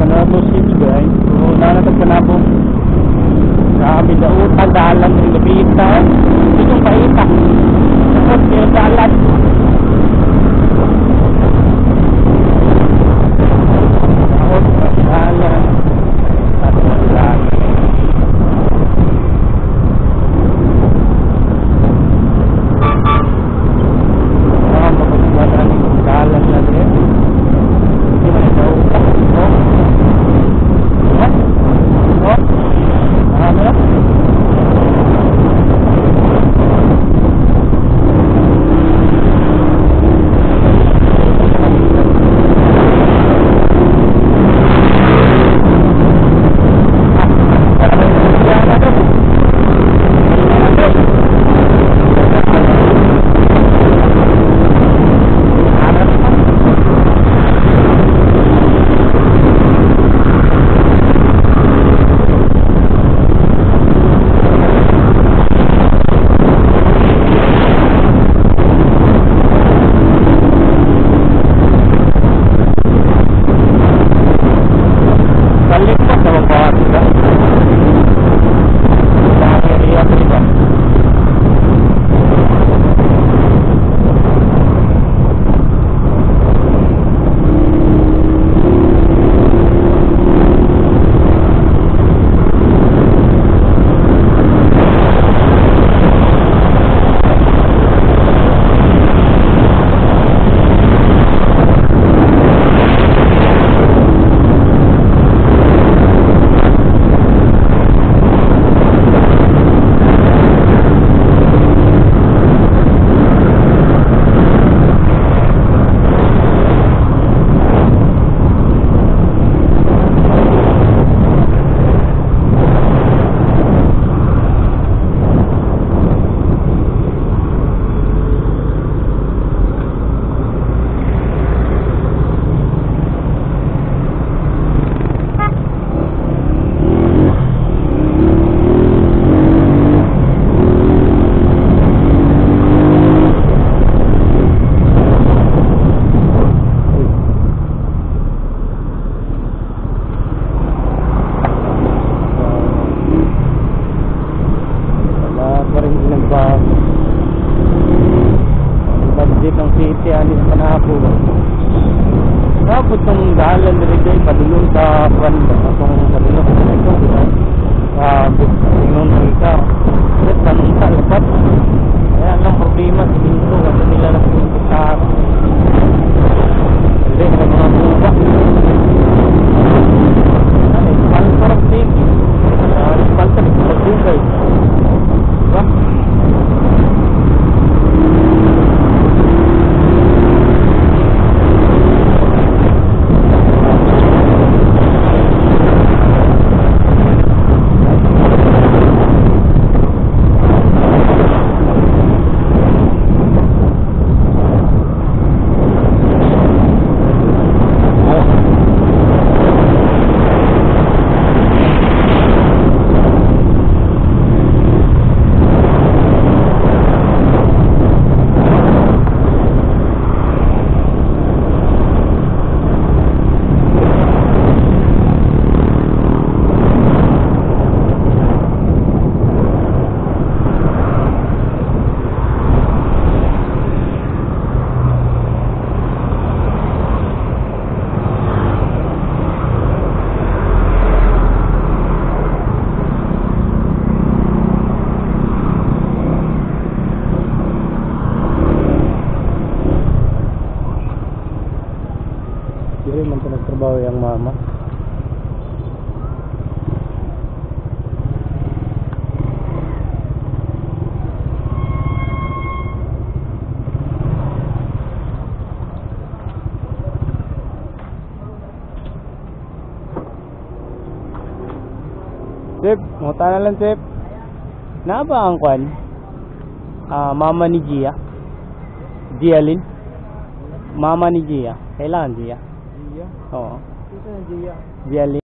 kanabo switch guys. So nanatag kanabo. Grabe na utang dalan ng labita. Ito yung paita. Tapos yung dalan. Budget ng city ani sa Panapo. Tapos itong dalan dito padulong sa Kwanda. Itong padulong sa ito. Tingnan mo ikaw. At tanong sa lapat. Kaya lang problema sa dito. Kasi nila lang pinto sa hindi sa mga buka. Ano, sponsor of TV. Sponsor of Pagdugay. Diba? Dili man ito nagtrabaho yung mama. Sip, muta na lang Sip. Na ba ang kwan? Mama ni Gia. Gia Lin. Mama ni Gia. Kailangan Gia. Gia? Oo. Sino na Gia? Gia Lin.